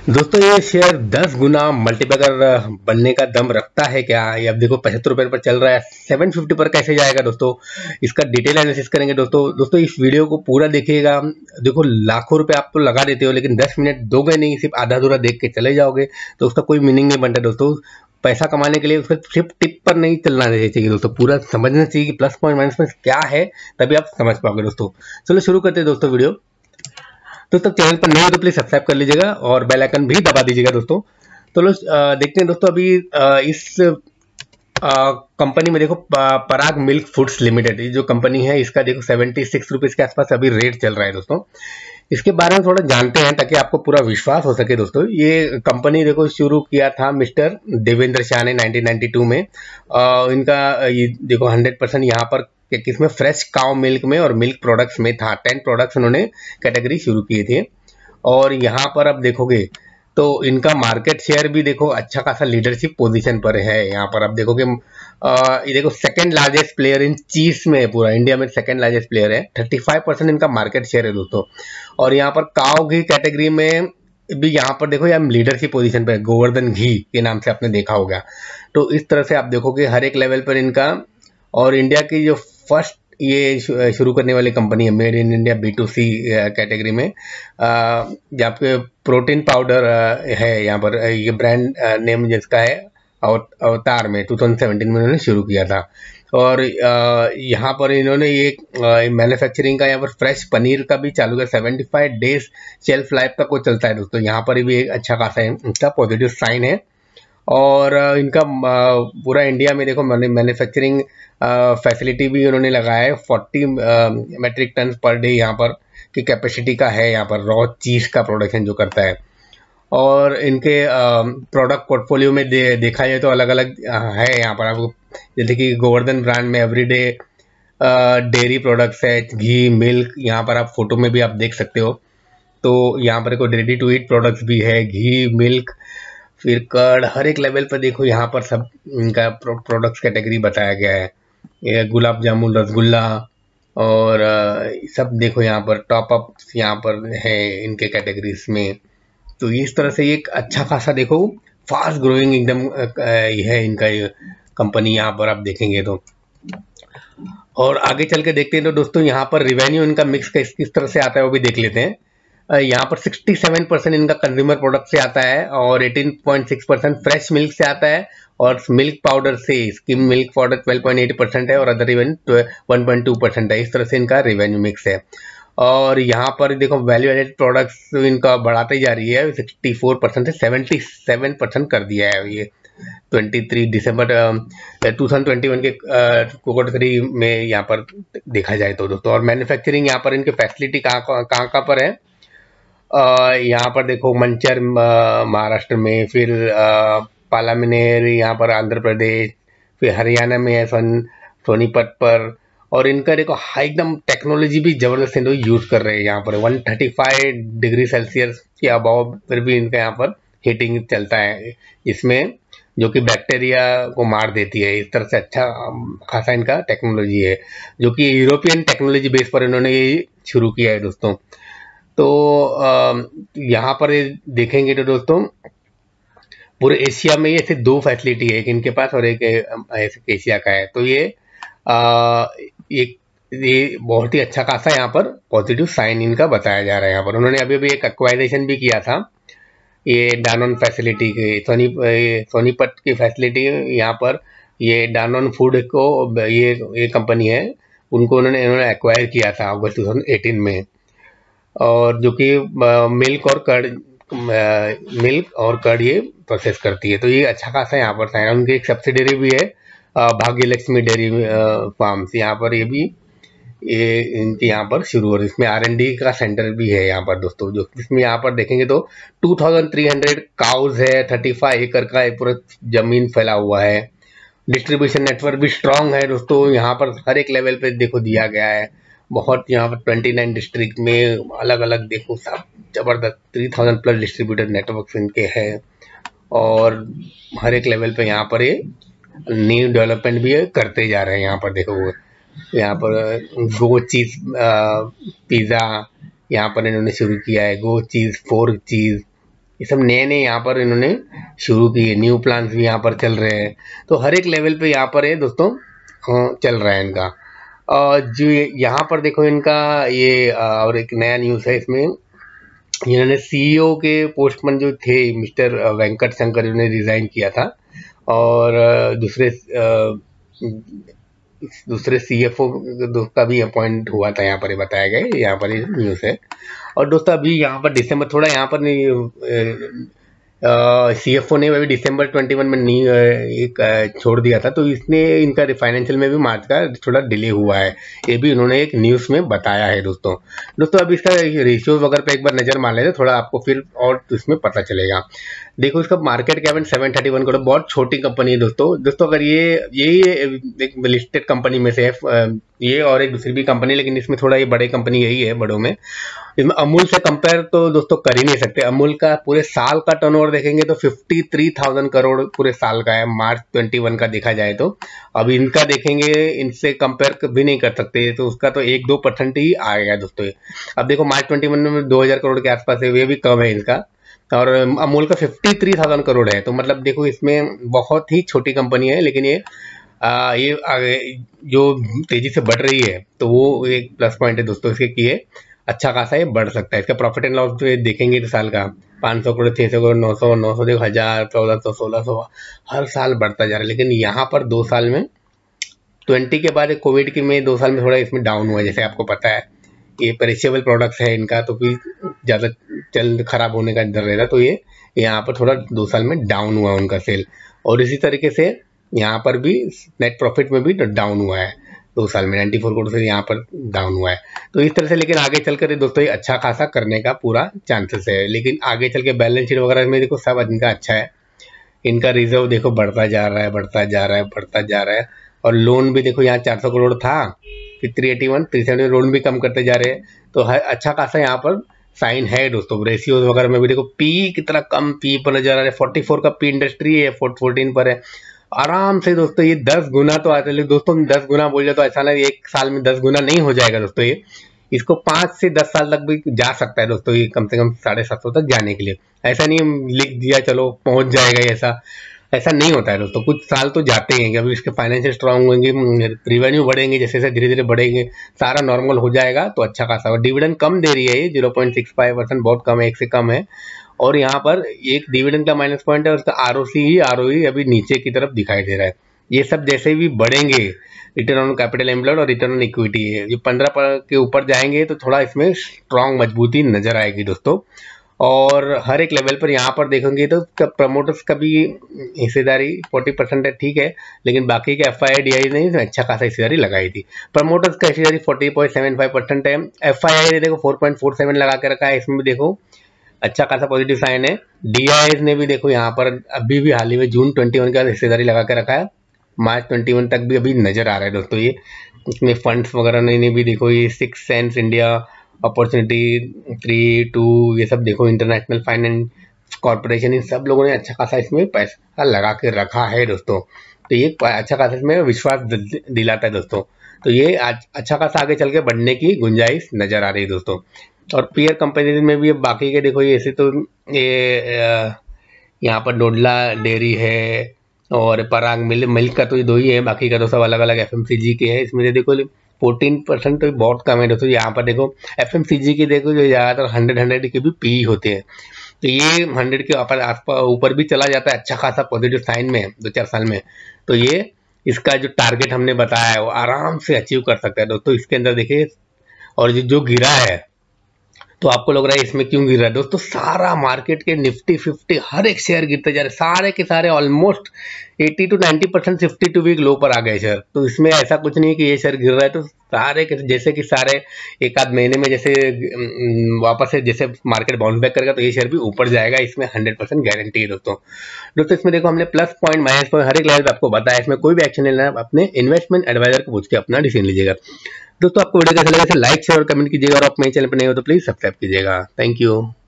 दोस्तों ये शेयर 10 गुना मल्टीपैकर बनने का दम रखता है क्या? ये अब देखो 75 रुपए पर चल रहा है, 750 पर कैसे जाएगा दोस्तों? इसका डिटेल एनालिसिस करेंगे दोस्तों इस वीडियो को पूरा देखिएगा। देखो लाखों रुपए आप तो लगा देते हो, लेकिन 10 मिनट दोगे नहीं, सिर्फ आधा अधूरा देख के चले जाओगे तो उसका कोई मीनिंग नहीं बनता दोस्तों। पैसा कमाने के लिए उसका सिर्फ टिप पर नहीं चलना चाहिए दोस्तों, पूरा समझना चाहिए कि प्लस पॉइंट माइनस पॉइंट क्या है, तभी आप समझ पाओगे दोस्तों। चलो शुरू करते हैं दोस्तों वीडियो। दोस्तों चैनल पर नए हो तो प्लीज सब्सक्राइब कर लीजिएगा और बेल आइकन भी दबा दीजिएगा दोस्तों। तो लोग देखते हैं दोस्तों अभी इस कंपनी में देखो पराग मिल्क फूड्स लिमिटेड, ये जो कंपनी है इसका देखो 76 रुपीज के आसपास अभी रेट चल रहा है दोस्तों। इसके बारे में थोड़ा जानते हैं ताकि आपको पूरा विश्वास हो सके दोस्तों। ये कंपनी देखो शुरू किया था मिस्टर देवेंद्र शाह ने 1992 में। इनका ये देखो 100% यहाँ पर किसमें, फ्रेश काउ मिल्क में और मिल्क प्रोडक्ट्स में था। 10 प्रोडक्ट्स उन्होंने कैटेगरी शुरू किए थे और यहाँ पर अब देखोगे तो इनका मार्केट शेयर भी देखो अच्छा खासा लीडरशिप पोजीशन पर है। यहाँ पर आप देखोगे ये देखो सेकंड लार्जेस्ट प्लेयर इन चीज में, पूरा इंडिया में सेकंड लार्जेस्ट प्लेयर है। 35% इनका मार्केट शेयर है दोस्तों। और यहाँ पर काव घी कैटेगरी में भी यहाँ पर देखो यार लीडरशिप पोजीशन पे है, गोवर्धन घी के नाम से आपने देखा होगा। तो इस तरह से आप देखोगे हर एक लेवल पर इनका, और इंडिया की जो फर्स्ट ये शुरू करने वाली कंपनी है made in India B2C category में। जहाँ पे प्रोटीन पाउडर है यहाँ पर, ये ब्रांड नेम जिसका है अवतार में 2017 में उन्होंने शुरू किया था। और यहाँ पर इन्होंने ये मैन्युफैक्चरिंग का यहाँ पर फ्रेश पनीर का भी चालू किया। 75 डेज शेल्फ लाइफ तक वो चलता है दोस्तों। यहाँ पर भी एक अच्छा खासा इनका पॉजिटिव साइन है। और इनका पूरा इंडिया में देखो मैन्युफैक्चरिंग फैसिलिटी भी उन्होंने लगाया है। 40 मेट्रिक टन पर डे यहाँ पर की कैपेसिटी का है, यहाँ पर रॉ चीज का प्रोडक्शन जो करता है। और इनके प्रोडक्ट पोर्टफोलियो में देखा जाए तो अलग अलग है यहाँ पर आपको, जैसे कि गोवर्धन ब्रांड में एवरीडे डेयरी प्रोडक्ट्स है, घी मिल्क, यहाँ पर आप फोटो में भी आप देख सकते हो। तो यहाँ पर कोई रेडी टू ईट प्रोडक्ट्स भी है, घी मिल्क, फिर कर्ड, हर एक लेवल पर देखो यहाँ पर सब इनका प्रोडक्ट्स कैटेगरी बताया गया है। ये गुलाब जामुन, रसगुल्ला और सब देखो यहाँ पर टॉप अप यहाँ पर है इनके कैटेगरीज में। तो इस तरह से एक अच्छा खासा देखो फास्ट ग्रोइंग एकदम ये है इनका ये कंपनी, यहाँ पर आप देखेंगे तो। और आगे चल के देखते हैं तो दोस्तों यहाँ पर रिवेन्यू इनका मिक्स किस तरह से आता है वो भी देख लेते हैं। यहाँ पर 67% इनका कंज्यूमर प्रोडक्ट से आता है और 18.6% फ्रेश मिल्क से आता है, और मिल्क पाउडर से स्किम मिल्क पाउडर 12.8% है, और अदर रेवेन्यू 1.2% है। इस तरह से इनका रेवेन्यू मिक्स है। और यहाँ पर देखो वैल्यू एडेड प्रोडक्ट्स इनका बढ़ाते जा रही है, 64% से 77% कर दिया है ये 23 दिसंबर 2021 के Q3 में यहाँ पर देखा जाए तो दोस्तों। और मैन्युफैक्चरिंग यहाँ पर इनके फैसिलिटी कहाँ पर है, यहाँ पर देखो मंचर महाराष्ट्र में, फिर पालामिनेर यहाँ पर आंध्र प्रदेश, फिर हरियाणा में है सोनीपत पर। और इनका देखो हाई एकदम टेक्नोलॉजी भी जबरदस्त लोग यूज कर रहे हैं यहाँ पर। 135 डिग्री सेल्सियस के अबाव फिर भी इनका यहाँ पर हीटिंग चलता है इसमें, जो कि बैक्टीरिया को मार देती है। इस तरह से अच्छा खासा इनका टेक्नोलॉजी है, जो कि यूरोपियन टेक्नोलॉजी बेस पर इन्होंने ये शुरू किया है दोस्तों। तो यहाँ पर देखेंगे तो दोस्तों पूरे एशिया में ये सिर्फ 2 फैसिलिटी है, एक इनके पास और एक एशिया का है। तो ये बहुत ही अच्छा खासा यहाँ पर पॉजिटिव साइन इनका बताया जा रहा है। यहाँ पर उन्होंने अभी एक एक्वाइजेशन भी किया था, ये डानोन फैसिलिटी के सोनीपत की फैसिलिटी यहाँ पर, ये डानोन फूड को ये कंपनी है, उनको इन्होंने एक्वायर किया था अगस्त 2018 में। और जो कि मिल्क और कर्ड ये प्रोसेस करती है। तो ये अच्छा खासा यहाँ पर साइन। उनकी एक सब्सिडरी भी है भाग्य लक्ष्मी डेयरी फार्म्स, यहाँ पर ये भी ये इनकी यहाँ पर शुरू हो रही है। इसमें R&D का सेंटर भी है यहाँ पर दोस्तों, जो इसमें यहाँ पर देखेंगे तो 2300 काउज है, 35 एकड़ का पूरा जमीन फैला हुआ है। डिस्ट्रीब्यूशन नेटवर्क भी स्ट्रांग है दोस्तों, यहाँ पर हर एक लेवल पे देखो दिया गया है बहुत। यहाँ पर 29 डिस्ट्रिक्ट में अलग अलग देखो सब जबरदस्त 3000 प्लस डिस्ट्रीब्यूटर नेटवर्क इनके हैं। और हर एक लेवल पे यहाँ पर ये न्यू डेवलपमेंट भी करते जा रहे हैं। यहाँ पर देखो यहाँ पर गो चीज पिज़्ज़ा यहाँ पर इन्होंने शुरू किया है, गो चीज 4 चीज ये सब नए नए यहाँ पर इन्होंने शुरू किए, न्यू प्लान्स भी यहाँ पर चल रहे हैं। तो हर एक लेवल पे यहाँ पर है दोस्तों चल रहा है इनका। जो यहाँ पर देखो इनका ये और एक नया न्यूज़ है इसमें, इन्होंने सीईओ के पोस्ट पर जो थे मिस्टर वेंकट शंकर, उन्होंने रिजाइन किया था और दूसरे सीएफओ का भी अपॉइंट हुआ था, यहाँ पर ये बताया गया, यहाँ पर ये न्यूज़ है। और दोस्तों अभी यहाँ पर दिसंबर थोड़ा यहाँ पर नहीं, सीएफओ ने अभी दिसंबर 21 में नहीं एक छोड़ दिया था, तो इसने इनका फाइनेंशियल में भी मार्च का थोड़ा डिले हुआ है, ये भी उन्होंने एक न्यूज़ में बताया है दोस्तों अब इसका रेशियो वगैरह पे एक बार नजर मार लेते थोड़ा, आपको फिर और इसमें पता चलेगा। देखो इसका मार्केट कैप 731 करोड़, बहुत छोटी कंपनी है दोस्तों अगर ये एक लिस्टेड कंपनी में से है, ये और एक दूसरी भी कंपनी, लेकिन इसमें थोड़ा ये बड़े कंपनी यही है बड़ों में। इसमें अमूल से कंपेयर तो दोस्तों कर ही नहीं सकते। अमूल का पूरे साल का टर्नओवर देखेंगे तो 53,000 करोड़ पूरे साल का है, मार्च 21 का देखा जाए तो। अब इनका देखेंगे, इनसे कंपेयर भी नहीं कर सकते, तो उसका तो 1-2% ही आएगा दोस्तों। अब देखो मार्च 21 में 2000 करोड़ के आसपास है, ये भी कम है इनका, और अमूल का 53,000 करोड़ है। तो मतलब देखो इसमें बहुत ही छोटी कंपनी है, लेकिन ये जो तेजी से बढ़ रही है, तो वो एक प्लस पॉइंट है दोस्तों इसके कि ये अच्छा खासा ये बढ़ सकता है। इसका प्रॉफिट एंड लॉस जो देखेंगे तो साल का 500 करोड़, 600 करोड़, 900 देखो 1000, 1400, 1600 हर साल बढ़ता जा रहा है। लेकिन यहाँ पर 2 साल में 20 के बाद कोविड के में 2 साल में थोड़ा इसमें डाउन हुआ है, जैसे आपको पता है ये पेरिशेबल प्रोडक्ट्स है इनका, तो फिर ज़्यादा जल्द खराब होने का डर रहता, तो ये यहाँ पर थोड़ा 2 साल में डाउन हुआ उनका सेल। और इसी तरीके से यहाँ पर भी नेट प्रॉफिट में भी डाउन हुआ है 2 साल में, 94 करोड़ से यहाँ पर डाउन हुआ है। तो इस तरह से, लेकिन आगे चलकर दोस्तों ये अच्छा खासा करने का पूरा चांसेस है। लेकिन आगे चल के बैलेंस शीट वगैरह में देखो सब इनका अच्छा है, इनका रिजर्व देखो बढ़ता जा रहा है, बढ़ता जा रहा है, बढ़ता जा रहा है। और लोन भी देखो यहाँ 400 करोड़ था, फिर 381, 370 लोन भी कम करते जा रहे हैं। तो अच्छा खासा यहाँ पर साइन है दोस्तों। रेशियोज वगैरह में भी देखो पी कितना कम पी पर नजर आ रहा है, 44 का पी इंडस्ट्री है, 14 पर है आराम से दोस्तों। ये 10 गुना तो आता है दोस्तों, 10 गुना बोल जाए तो ऐसा नहीं, एक साल में 10 गुना नहीं हो जाएगा दोस्तों। ये इसको 5 से 10 साल तक भी जा सकता है दोस्तों, ये कम से कम 750 तक जाने के लिए। ऐसा नहीं लिख दिया चलो पहुंच जाएगा, ऐसा नहीं होता है दोस्तों, कुछ साल तो जाते हैं। अभी इसके फाइनेंशियल स्ट्रांग होंगे, रिवेन्यू बढ़ेंगे, जैसे जैसे धीरे धीरे बढ़ेंगे, सारा नॉर्मल हो जाएगा तो अच्छा खासा। और डिविडेंड कम दे रही है ये, 0.65%, बहुत कम है, 1 से कम है। और यहाँ पर एक डिविडेंड का माइनस पॉइंट है, उसका आरओई अभी नीचे की तरफ दिखाई दे रहा है। ये सब जैसे भी बढ़ेंगे, रिटर्न ऑन कैपिटल एम्प्लॉयड और रिटर्न ऑन इक्विटी है, ये 15 के ऊपर जाएंगे तो थोड़ा इसमें स्ट्रांग मजबूती नजर आएगी दोस्तों। और हर एक लेवल पर यहाँ पर देखेंगे तो प्रमोटर्स का भी हिस्सेदारी 40% है, ठीक है, लेकिन बाकी के एफआईआई डीआई ने अच्छा खासा हिस्सेदारी लगाई थी। प्रमोटर्स का हिस्सेदारी 40.75% है, एफआईआई ने देखो 4.47 लगा के रखा है, इसमें भी देखो अच्छा खासा पॉजिटिव साइन है। डीआईएस ने भी देखो यहाँ पर अभी भी हाल ही में जून 21 का हिस्सेदारी लगा के रखा है, मार्च 21 तक भी अभी नजर आ रहा है दोस्तों। ये इसमें फंड्स वगैरह ने भी देखो, ये 6 सेंस इंडिया, अपॉर्चुनिटी 3-2, ये सब देखो, इंटरनेशनल फाइनेंस कॉर्पोरेशन, इन सब लोगों ने अच्छा खासा इसमें पैसा लगा के रखा है दोस्तों। तो ये अच्छा खासा इसमें विश्वास दिलाता है दोस्तों। तो ये अच्छा खासा आगे चल के बढ़ने की गुंजाइश नजर आ रही है दोस्तों। और पीयर कंपनी में भी बाकी के देखो, ये ऐसे तो ये यहाँ पर डोडला डेयरी है और पराग मिल्क का तो ये 2 ही है, बाकी का तो सब अलग अलग एफएमसीजी के है। इसमें देखो 14% तो बहुत कम है दोस्तों। यहाँ पर देखो एफएमसीजी की देखो जो ज़्यादातर 100 के भी पी होते हैं, तो ये 100 के आसपास ऊपर भी चला जाता है अच्छा खासा पॉजिटिव साइन में 2-4 साल में। तो ये इसका जो टारगेट हमने बताया है वो आराम से अचीव कर सकता है दोस्तों। इसके अंदर देखिए, और जो गिरा है तो आपको लग रहा है इसमें क्यों गिर रहा है दोस्तों, सारा मार्केट के निफ्टी 50 हर एक शेयर गिरते जा रहे, सारे के सारे ऑलमोस्ट 80 to 90% 52 वीक लो पर आ गए शेयर। तो इसमें ऐसा कुछ नहीं कि ये शेयर गिर रहा है तो सारे के जैसे कि सारे एक आध महीने में जैसे वापस से जैसे मार्केट बाउंस बैक करेगा तो ये शेयर भी ऊपर जाएगा, इसमें 100% गारंटी है दोस्तों। इसमें देखो हमने प्लस पॉइंट माइनस पॉइंट हर एक लेवल आपको बताया, इसमें कोई भी एक्शन नहीं लेना, अपने इन्वेस्टमेंट एडवाइजर को पूछ के अपना डिसीजन लीजिएगा दोस्तों। आपको वीडियो कैसा लगा लाइक शेयर और कमेंट कीजिएगा, और आप मेरे चैनल पर नहीं हो तो प्लीज सब्सक्राइब कीजिएगा। Thank you.